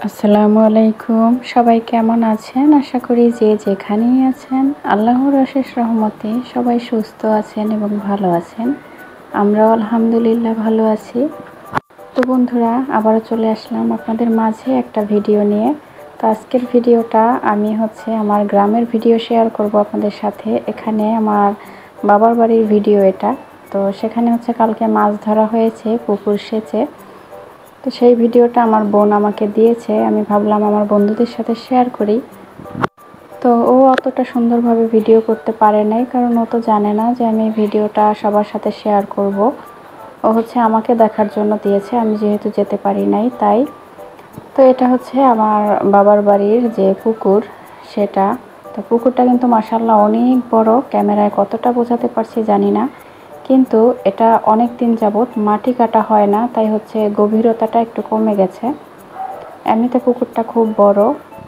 আসসালামু আলাইকুম। সবাই কেমন আছেন? আশা করি যে যেখানেই আছেন আল্লাহর অশেষ রহমতে সবাই সুস্থ আছেন এবং ভালো আছেন। আমরাও আলহামদুলিল্লাহ ভালো আছি। তো বন্ধুরা, আবারও চলে আসলাম আপনাদের মাঝে একটা ভিডিও নিয়ে। তো আজকের ভিডিওটা আমি আমার গ্রামের ভিডিও শেয়ার করব আপনাদের সাথে। এখানে আমার বাবার বাড়ির ভিডিও এটা। তো সেখানে কালকে মাছ ধরা হয়েছে পুকুর সেচে। তো সেই ভিডিওটা আমার বোন আমাকে দিয়েছে, আমি ভাবলাম আমার বন্ধুদের সাথে শেয়ার করি। তো ও অতটা সুন্দরভাবে ভিডিও করতে পারে নাই, কারণ ও তো জানে না যে আমি ভিডিওটা সবার সাথে শেয়ার করব। ও আমাকে দেখার জন্য দিয়েছে, আমি যেহেতু যেতে পারি নাই তাই। তো এটা আমার বাবার বাড়ির যে পুকুর সেটা। তো পুকুরটা কিন্তু মাশাআল্লাহ অনেক বড়, ক্যামেরায় কতটা বোঝাতে পারছি জানি না, কিন্তু এটা অনেক দিন যাবত মাটি কাটা হয় না, তাই গভীরতাটা একটু কমে গেছে। এমনিতে পুকুরটা খুব বড়,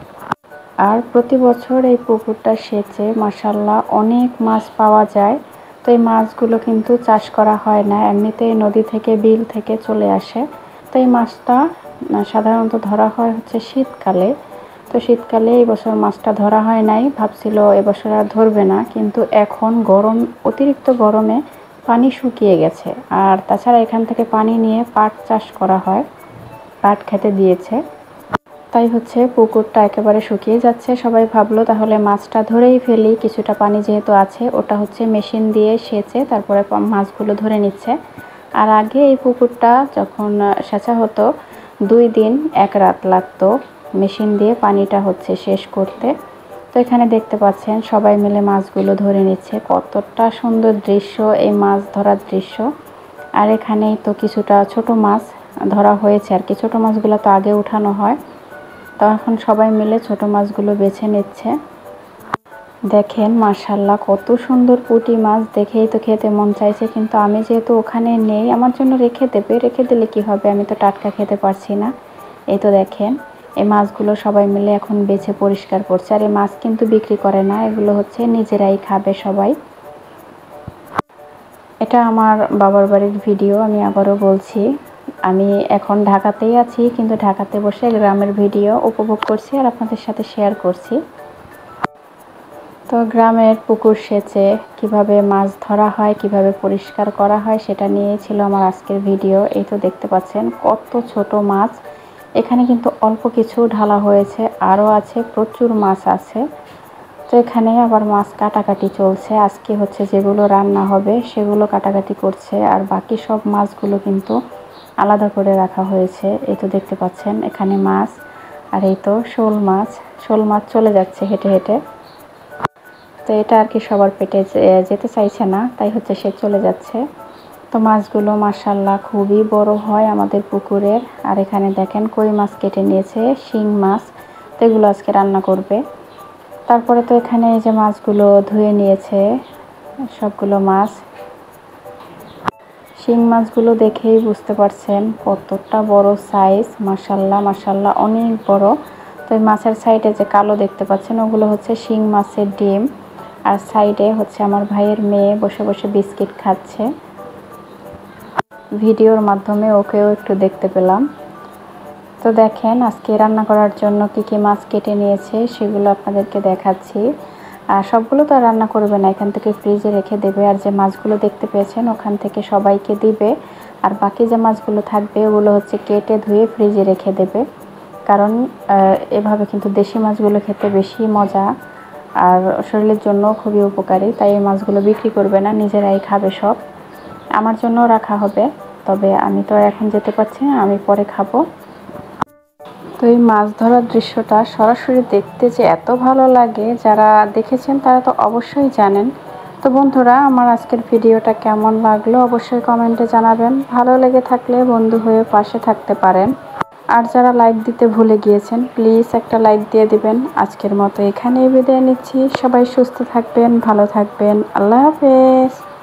আর প্রতি বছর এই পুকুরটা সেচে মাশাআল্লাহ অনেক মাছ পাওয়া যায়। তো এই মাছগুলো কিন্তু চাষ করা হয় না, এমনিতেই নদী থেকে বিল থেকে চলে আসে। তো এই মাছটা সাধারণত ধরা হয় শীতকালে। তো শীতকালে এই বছর মাছটা ধরা হয় নাই, ভাবছিল এবছর আর ধরবে না, কিন্তু এখন অতিরিক্ত গরমে পানি শুকিয়ে গেছে। আর তাছাড়া এখান থেকে পানি নিয়ে পাট চাষ করা হয়, পাট খেতে দিয়েছে। তাই পুকুরটা একেবারে শুকিয়ে যাচ্ছে। সবাই ভাবলো তাহলে মাছটা ধরেই ফেলি, কিছুটা পানি যেহেতু আছে। ওটা মেশিন দিয়ে সেচে তারপরে মাছগুলো ধরে নিচ্ছে। আর আগে এই পুকুরটা যখন সেচা হতো 2 দিন 1 রাত লাগতো মেশিন দিয়ে পানিটা শেষ করতে। তো এখানে দেখতে পাচ্ছেন সবাই মিলে মাছগুলো ধরে নিচ্ছে। কতটা সুন্দর দৃশ্য এই মাছ ধরার দৃশ্য। আর এখানেই তো কিছুটা ছোট মাছ ধরা হয়েছে, আর কি ছোট মাছগুলো তো আগে উঠানো হয়। তো এখন সবাই মিলে ছোট মাছগুলো বেছে নিচ্ছে। দেখেন মাশাআল্লাহ কত সুন্দর পুঁটি মাছ, দেখেই তো খেতে মন চাইছে, কিন্তু আমি যেহেতু ওখানে নেই, আমার জন্য রেখে দিলে কি হবে, আমি তো টাটকা খেতে পারছি না। এই তো দেখেন এই মাছগুলো সবাই মিলে এখন বেছে পরিষ্কার করছে। আর এই মাছ কিন্তু বিক্রি করে না, এগুলো নিজেরাই খাবে সবাই। এটা আমার বাবার বাড়ির ভিডিও, আমি আবারও বলছি। আমি এখন ঢাকাতেই আছি, কিন্তু ঢাকাতে বসে গ্রামের ভিডিও উপভোগ করছি আর আপনাদের সাথে শেয়ার করছি। তো গ্রামের পুকুর সেচে কিভাবে মাছ ধরা হয়, কিভাবে পরিষ্কার করা হয়, সেটা নিয়েই ছিল আমার আজকের ভিডিও। এই তো দেখতে পাচ্ছেন কত ছোট মাছ। এখানে কিন্তু অল্প কিছু ঢালা হয়েছে, আরও আছে, প্রচুর মাছ আছে। তো এখানে আবার মাছ কাটাকাটি চলছে। আজকে যেগুলো রান্না হবে সেগুলো কাটাকাটি করছে, আর বাকি সব মাছগুলো কিন্তু আলাদা করে রাখা হয়েছে। এই তো দেখতে পাচ্ছেন এখানে মাছ, আর এই তো শোল মাছ চলে যাচ্ছে হেঁটে হেঁটে। তো এটা আর কি সবার পেটে যেতে চাইছে না, তাই সে চলে যাচ্ছে। তো মাছগুলো মাশাআল্লাহ খুবই বড় হয় আমাদের পুকুরের। আর এখানে দেখেন কই মাছ কেটে নিয়েছে, শিং মাছ। তো এগুলো আজকে রান্না করবে। তারপরে তো এখানে এই যে মাছগুলো ধুয়ে নিয়েছে, সবগুলো মাছ। শিং মাছগুলো দেখেই বুঝতে পারছেন কতটা বড় সাইজ, মাশাআল্লাহ অনেক বড়। তো এই মাছের সাইডে যে কালো দেখতে পাচ্ছেন ওগুলো শিং মাছের ডিম। আর সাইডে আমার ভাইয়ের মেয়ে বসে বসে বিস্কিট খাচ্ছে। ভিডিওর মাধ্যমে ওকেও একটু দেখতে পেলাম। তো দেখেন আজকে রান্না করার জন্য কি কি মাছ কেটে নিয়েছে সেগুলো আপনাদেরকে দেখাচ্ছি। আর সবগুলো তো রান্না করবে না, এখান থেকে ফ্রিজে রেখে দেবে। আর যে মাছগুলো দেখতে পেয়েছেন ওখান থেকে সবাইকে দিবে। আর বাকি যে মাছগুলো থাকবে ওগুলো কেটে ধুয়ে ফ্রিজে রেখে দেবে, কারণ এভাবে কিন্তু দেশি মাছগুলো খেতে বেশি মজা আর শরীরের জন্য খুবই উপকারী। তাই এই মাছগুলো বিক্রি করবে না, নিজেরাই খাবে সব। আমার জন্য রাখা হবে, তবে আমি তো এখন যেতে পারছি না, আমি পরে খাবো। তো এই মাছ ধরার দৃশ্যটা সরাসরি দেখতে যে এত ভালো লাগে, যারা দেখেছেন তারা তো অবশ্যই জানেন। তো বন্ধুরা, আমার আজকের ভিডিওটা কেমন লাগলো অবশ্যই কমেন্টে জানাবেন। ভালো লেগে থাকলে বন্ধু হয়ে পাশে থাকতে পারেন। আর যারা লাইক দিতে ভুলে গিয়েছেন প্লিজ একটা লাইক দিয়ে দিবেন। আজকের মতো এখানেই বিদায় নিচ্ছি। সবাই সুস্থ থাকবেন, ভালো থাকবেন। আল্লাহ হাফেজ।